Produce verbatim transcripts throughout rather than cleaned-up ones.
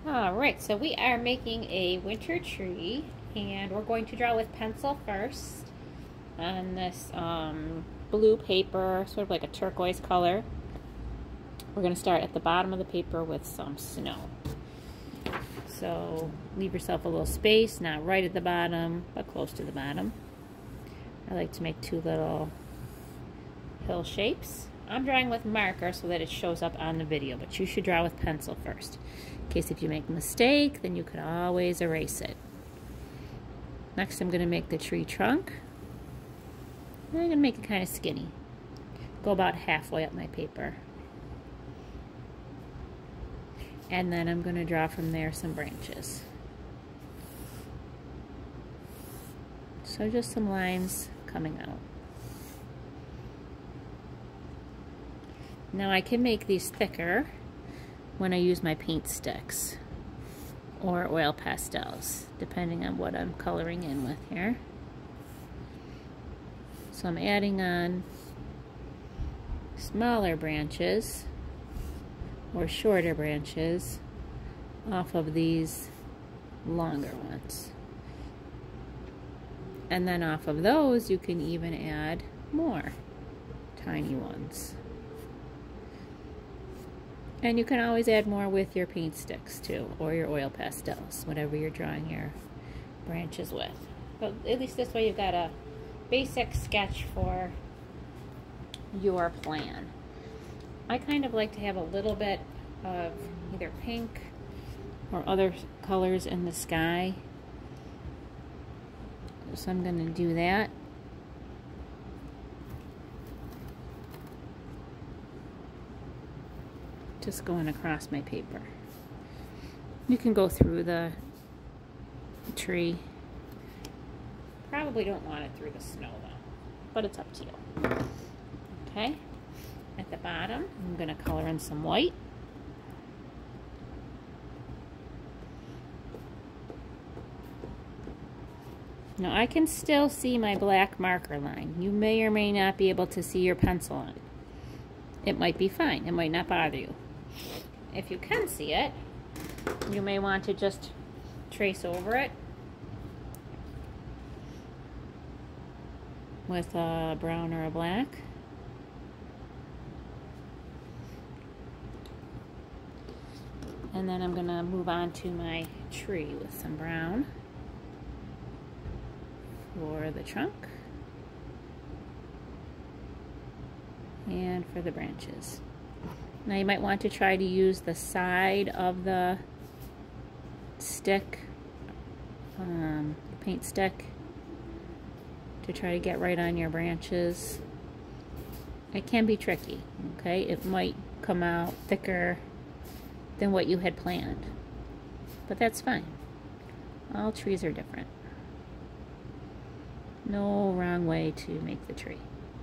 Alright, so we are making a winter tree, and we're going to draw with pencil first on this um, blue paper, sort of like a turquoise color. We're going to start at the bottom of the paper with some snow. So leave yourself a little space, not right at the bottom, but close to the bottom. I like to make two little hill shapes. I'm drawing with marker so that it shows up on the video, but you should draw with pencil first. In case if you make a mistake, then you could always erase it. Next I'm going to make the tree trunk. And I'm going to make it kind of skinny. Go about halfway up my paper. And then I'm going to draw from there some branches. So just some lines coming out. Now I can make these thicker when I use my paint sticks or oil pastels, depending on what I'm coloring in with here. So I'm adding on smaller branches or shorter branches off of these longer ones. And then off of those you can even add more tiny ones. And you can always add more with your paint sticks too, or your oil pastels, whatever you're drawing your branches with. But at least this way you've got a basic sketch for your plan. I kind of like to have a little bit of either pink or other colors in the sky. So I'm going to do that. Just going across my paper. You can go through the tree. Probably don't want it through the snow though, but it's up to you. Okay, at the bottom I'm going to color in some white. Now I can still see my black marker line. You may or may not be able to see your pencil on it. It might be fine. It might not bother you. If you can see it, you may want to just trace over it with a brown or a black. And then I'm going to move on to my tree with some brown for the trunk and for the branches. Now you might want to try to use the side of the stick, um, paint stick, to try to get right on your branches. It can be tricky, okay? It might come out thicker than what you had planned, but that's fine. All trees are different. No wrong way to make the tree.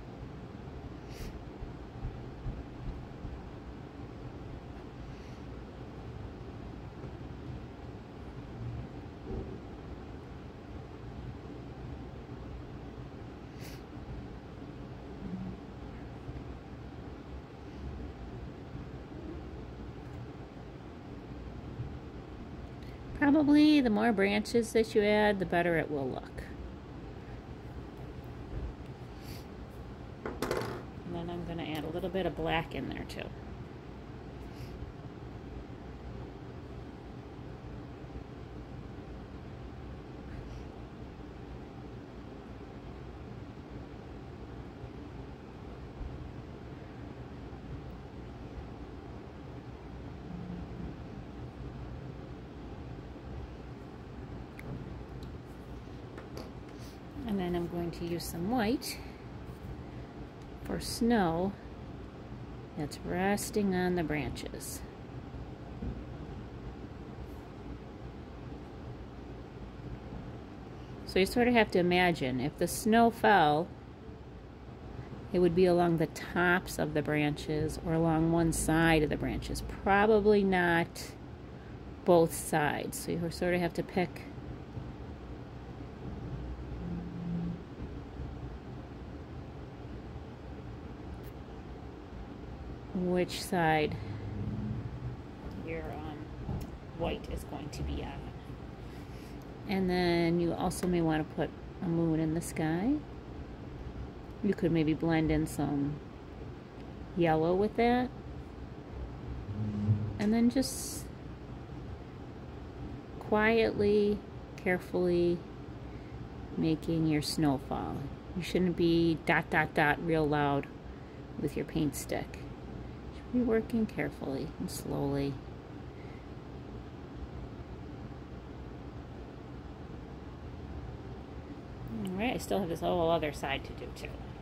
Probably the more branches that you add, the better it will look. And then I'm going to add a little bit of black in there too. And then I'm going to use some white for snow that's resting on the branches. So you sort of have to imagine if the snow fell, it would be along the tops of the branches or along one side of the branches, probably not both sides. So you sort of have to pick which side you're um, white is going to be on. And then you also may want to put a moon in the sky. You could maybe blend in some yellow with that. And then just quietly, carefully making your snowfall. You shouldn't be dot dot dot real loud with your paint stick. You should be working carefully and slowly. Alright, I still have this whole other side to do too.